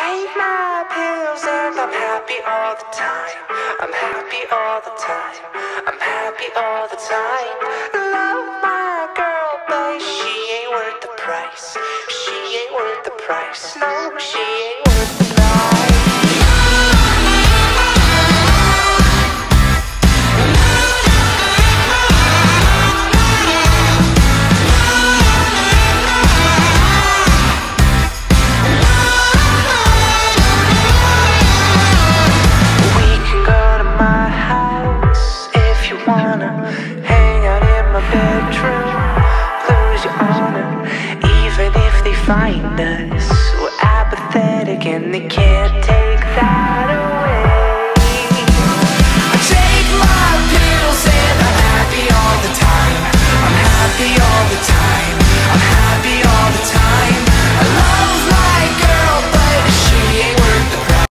take my pills and I'm happy all the time. I'm happy all the time. I'm happy all the time. Love my girl, but she ain't worth the price. She ain't worth the price. No, she ain't worth the price. Find us, we're apathetic and they can't take